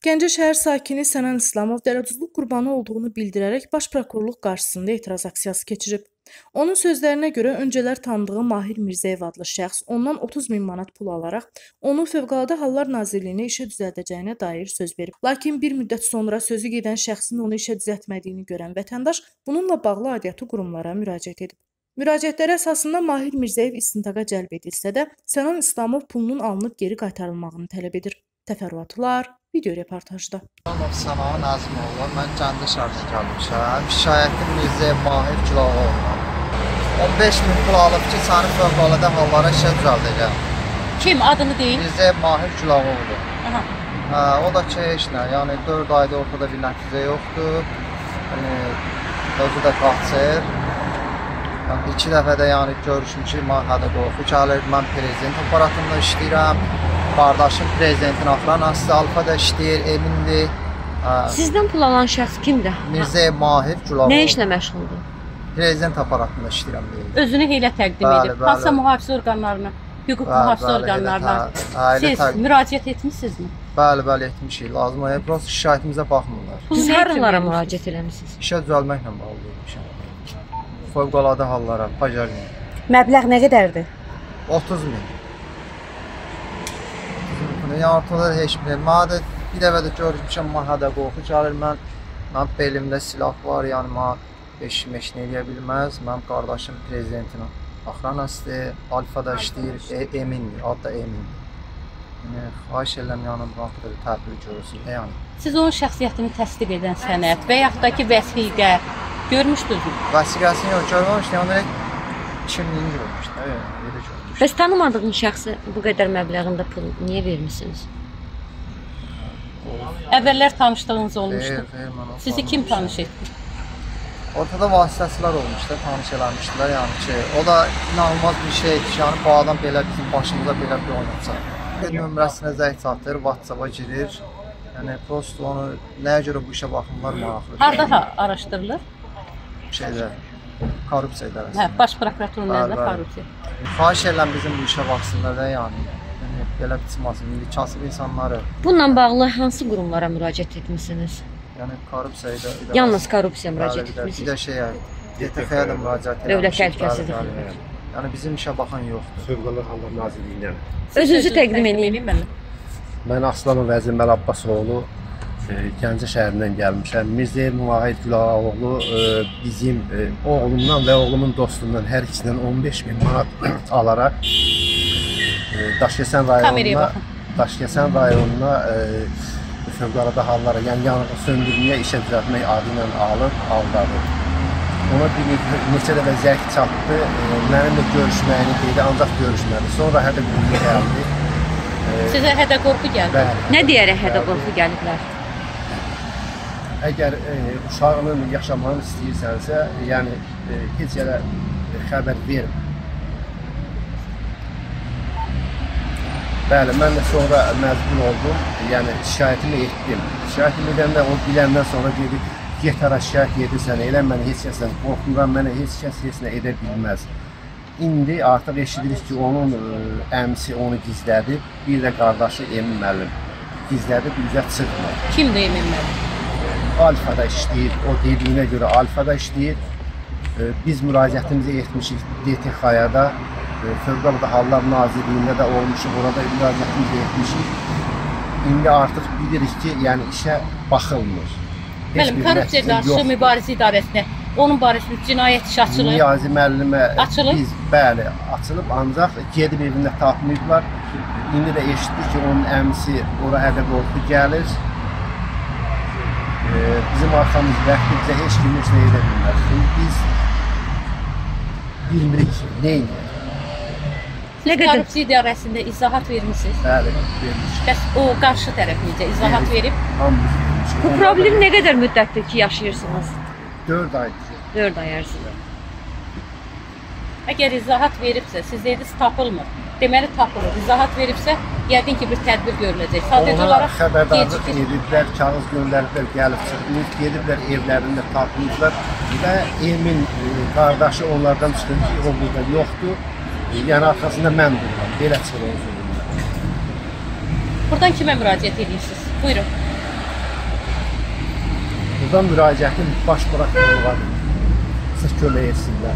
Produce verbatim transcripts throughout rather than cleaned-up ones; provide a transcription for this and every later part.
Gəncə şəhər sakini Sənan İslamov dələduzluq qurbanı olduğunu bildirərək baş prokurorluq qarşısında etiraz aksiyası keçirib. Onun sözlərinə görə öncələr tanıdığı Mahir Mirzəyev adlı şəxs ondan otuz min manat pul alaraq onu Fövqəladə Hallar Nazirliyinə işə düzəldəcəyinə dair söz verib. Lakin bir müddət sonra sözü gedən şəxsin onu işə düzəltmədiyini görən vətəndaş bununla bağlı aidiyyatı qurumlara müraciət edib. Müraciətləri əsasında Mahir Mirzəyev istintaqa cəlb edilsə də, Sənan İslamov pulunun alınıb geri qaytarılmağını tələb edir. Təfərrüatlar video reportajda. Sənan Nazimoğlu, mən Gəncə şəhərinə gəlmişəm. Şikayətim Mirzəyev Mahir Gülaoğlu'na. on beş min pul alıb ki, səni fövqəladə hallara işə düzəldəcəm. Kim? Adını deyin. Mirzəyev Mahir Gülaoğlu. Aha. Hə, o da ki, heç nə, yəni dörd ayda ortada bir nəticə yoxdur. Yəni, özü də qaçır. Yəni, iki dəfə də yəni görüşmüşük, mahədə qorxu gəlir. Mən prezident aparatında işləyirəm. Qardaşım prezidentin axranası, Alfada işləyir, emindir. Sizdən pul alan şəxs kimdir? Mirzəyev Mahir Gülaoğlu. Nə işlə məşğuldur? Prezident aparatında işləyirəm deyil. Özünü elə təqdim Bəli, edib. bəli. Hansısa mühafizə orqanlarına, hüquq Bəli, mühafizə bəli, orqanlarına elə, hə, elə siz təqdim- müraciət etmisinizmi? Bəli, bəli, etmişik. Lazım olaya, prosta şikayətimizə baxmırlar. Pulu Siz nə üçün haralara vermişsiniz? müraciət eləmisiniz? İşə düzəlməklə bağlı olmuşam. Fövqəladə hallara, Pajarniyə. Məbləğ nə qədərdir? otuz min. Yəni ortada heç bir. Mənə bir dəfə də görmüşəm, mahədə qorxu gəlir. Mən, mən belimdə silah var, yəni mən beş meş nə edə bilməz. Mənim qardaşım prezidentin axranasıdır, Alfada işləyir, e emindir, adı da emindir. Yəni, xahiş edirəm, yəni bu haqda bir tədbir görülsün. Yəni. Siz onun şəxsiyyətini təsdiq edən sənəd və yaxud da ki, vəsiqə görmüşdünüzmü? Vəsiqəsini yox, görməmişdim, yəni kimliyini görmüşdüm, elə görmüşdüm. Bəs tanımadığın şəxsə bu qədər məbləğində pul niyə vermisiniz? Əvvəllər tanışdığınız olmuşdu. Xeyr, xeyr, mən o Sizi kim tanış etdi? Ortada vasitəçilər olmuşdu, tanış eləmişdilər, yəni ki, o da inanılmaz bir şeydir ki, yəni bu adam belə bizim başımıza belə bir oynatacaq. Nömrəsinə zəng çatır, WhatsApp-a girir, yəni prosto onu nəyə görə bu işə baxımlar maraqlı. Harada araşdırılır? Şeydə, korrupsiya idarəsində. Hə, Baş prokuraturun Bəli, əlində bəli. korrupsiya. Xahiş edirəm bizim bu işə baxsınlar da, yəni, yəni belə çıxmasın, indi kasıb insanları, Bununla bağlı hansı qurumlara müraciət etmisiniz? yəni korrupsiya idarəsində. Yalnız korrupsiya Bəli, müraciət bir də- Bir etmisiniz. də şeyə, D T X-yə də müraciət etmişik. Dövlət Təhlükəsizlik Bəli, bəli. Yəni bizim işə baxan yoxdur. Fövqəladə Hallar Nazirliyindən. Özünüzü təqdim edin. mənə. Mən Aslanov Vəzir Məl Abbasoğlu, e, Gəncə şəhərindən gəlmişəm. Mirzəyev Mahir Gülaoğlu e, bizim e, oğlumdan və oğlumun dostundan hər ikisindən on beş min manat alaraq e, Daşkəsən Kameraya rayonuna baxın. Daşkəsən rayonuna e, Fövqəladə Hallara, yəni yanğın söndürməyə işə düzəltmək adı ilə alıb aldadı. Ona bir neçə dəfə zəng çatdı, e, mənimlə görüşməyini deyildi, ancaq görüşmədi. Sonra hədə qurulu gəldi. Sizə hədə qorxu gəldi. Bəli. Nə deyərək hədə qorxu gəliblər? Əgər e, uşağının yaşamağını istəyirsənsə, yəni e, heç yerə e, xəbər vermə. Bəli, mən də sonra məcbur oldum, yəni şikayətimi etdim. Şikayətimi edəndə o biləndən sonra dedi, get ara şikayət edirsən, elə mən heç kəsdən qorxmuram, mənə heç kəs heç nə edə bilməz. İndi artıq eşidirik ki, onun ə, əmisi onu gizlədib, bir də qardaşı Emin müəllim gizlədib, üzə çıxmır. Kimdir Emin müəllim? Alfada işləyir, o dediyinə görə Alfada işləyir. Ə, Biz müraciətimizi etmişik D T X-aya da, ə, Fövqəladə Hallar Nazirliyində də olmuşuq, orada müraciətimizi etmişik. İndi artıq bilirik ki, yəni işə baxılmır. Heç Müəllim, bir korrupsiya nəticə qarşı yoxdur. mübarizə idarəsinə onun barəsində cinayət işi açılır. Niyazi müəllimə Açılıb? biz bəli açılıb, ancaq gedib evində tapmayıblar. İndi də eşitdik ki, onun əmisi ora hədə qorxu gəlir. Ee, bizim arxamız bəxti bizə heç kim heç nə edə bilməz. Biz bilmirik nə edir. Nə qədər Korrupsiya idarəsində izahat vermisiniz. Bəli, vermişik. Bəs o qarşı tərəf necə izahat verib? Hamımız vermişik. bu problemi nə qədər müddətdir ki, yaşayırsınız? dörd aydır. dörd ay ərzində. Əgər izahat veribsə, siz dediniz tapılmır. Deməli tapılır. İzahat veribsə, yəqin ki bir tədbir görüləcək. Sadəcə Ona olaraq xəbərdarlıq gecikir. ediblər, kağız göndəriblər, gəlib çıxmış, gediblər evlərində tapmışlar və Emin e, qardaşı onlardan çıxır ki, o burada yoxdur. E, yəni arxasında mən dururam, belə çıxır o zulümlər. Buradan kimə müraciət edirsiniz? Buyurun. Buradan müraciətim baş prokurorluğa siz kömək etsinlər.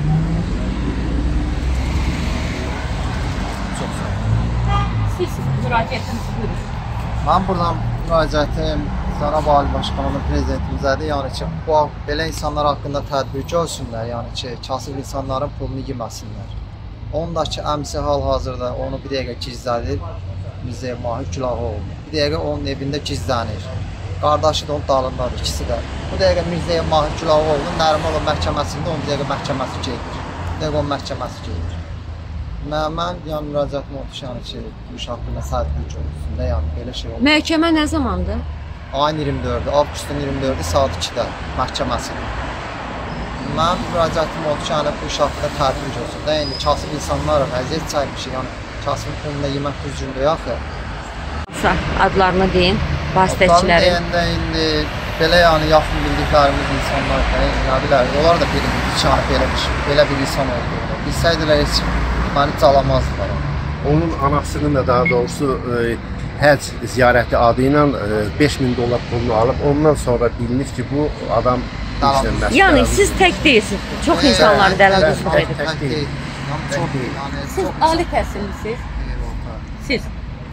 Çox sağ olun. Siz müraciətinizi buyurun. Mən buradan müraciətim Cənab Ali Başkanımın prezidentimizədir. Yəni ki, bu belə insanlar haqqında tədbir görsünlər. Yəni ki, kasıb insanların pulunu yeməsinlər. Onun da ki, əmsi hal-hazırda onu bir dəqiqə gizlədir. Mirzəyə Mahir Gülahoğlu. Bir dəqiqə onun evində gizlənir. Qardaşı da onun dalındadır, ikisi də. Bu dəqiqə Mirzəyə Mahir Gülahoğlu'nun Nərimanov məhkəməsində on dəqiqə məhkəməsi gedir. Bir dəqiqə onun məhkəməsi gedir. Mən, mən yəni müraciətim oldu ki, yəni ki, bu iş haqqında tədbir görsün də, yəni belə şey olmur. Məhkəmə nə zamandır? Ayın iyirmi dördü, avqustun iyirmi dördü saat ikidə məhkəməsidir. Mən müraciətim oldu ki, yəni bu iş haqqında tədbir görsün də, yəni kasıb insanlar əziyyət çəkmişik, yəni kasibin pulunda yemək düzgündür axı. Adlarını deyin, vasitəçiləri. Adlarını deyəndə indi belə yəni yaxın bildiklərimiz insanlar da, nə bilər, onlar da bilmir ki, yəni belə bir, belə bir insan olduğunu. Bilsəydilər heç məni calamazdılar. Onun anasının da daha doğrusu e, həc ziyarəti adı ilə e, beş min dollar pulunu alıb, ondan sonra bilinir ki, bu adam işlə məşğul. Yəni siz tək deyilsiniz, çox insanları dələduzluq edib. Tək deyil. Yəni çox deyil. Siz ali təhsillisiniz. Siz.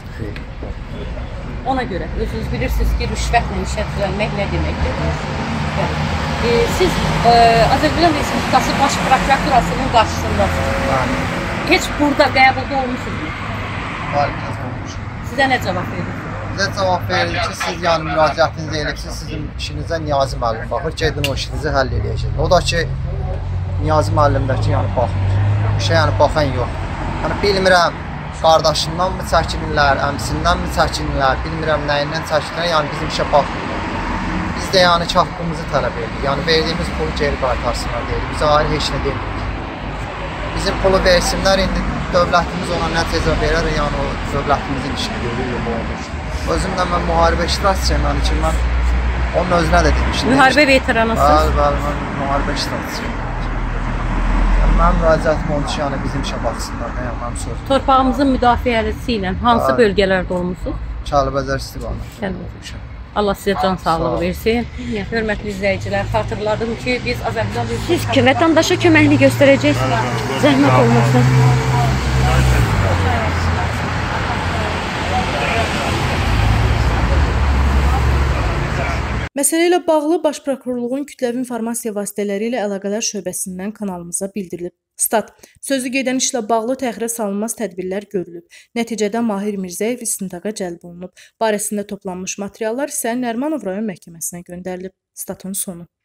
Ona görə özünüz bilirsiniz ki, rüşvətlə işə düzəlmək nə deməkdir? E, siz e, Azərbaycan Respublikası Baş Prokuraturasının qarşısındasınız. Heç burada qəbulda olmuşsunuz. Bəli, olmuşum. Sizə nə cavab verir? Bizə cavab verir ki, siz yəni müraciətinizi eləyibsiniz, sizin işinizə Niyazi müəllim baxır, gedin o işinizi həll eləyəcək. O da ki, Niyazi müəllimdəki yəni baxmır. Bir şey yəni baxan yox. Yəni bilmirəm, qardaşından mı çəkinirlər, əmsindən mi çəkinirlər, bilmirəm nəyindən çəkinirlər, yəni bizim işə baxmırlar. Biz də yəni ki, haqqımızı tələb edirik. Yəni verdiyimiz pulu geri qaytarsınlar deyirik. Bizə ayrı heç nə demirik. Bizim pulu versinlər, indi dövlətimiz ona nə cəza verər, yəni o dövlətimizin işi görülür, bu olur. Özümdən mən müharibə iştirakçıyım, yəni ki, mən onun özünə də demişdim. Müharibə veteranısınız? Bəli, bəli, mən müharibə iştirakçıyım. Yəni, mən müraciətim oldu ki, yəni bizim işə baxsınlar, nə yəni, mənim sözüm. Torpağımızın müdafiəçisi ilə hansı Bəli. Bölgələrdə olmusunuz? Kəlbəzər istiqamətində Kəlbəzər. olmuşam. Allah sizə can sağlığı Sağ versin. Hörmətli izləyicilər, xatırladım ki, biz Azərbaycan Siz ki, vətəndaşa köməkli göstərəcəksiniz. Zəhmət olmasın. Məsələ ilə bağlı Baş Prokurorluğun kütləvi informasiya vasitələri ilə əlaqələr şöbəsindən kanalımıza bildirilib. Stat. Sözü gedən işlə bağlı təxirə salınmaz tədbirlər görülüb. Nəticədə Mahir Mirzəyev istintaqa cəlb olunub. Barəsində toplanmış materiallar isə Nərimanov rayon məhkəməsinə göndərilib. Statın sonu.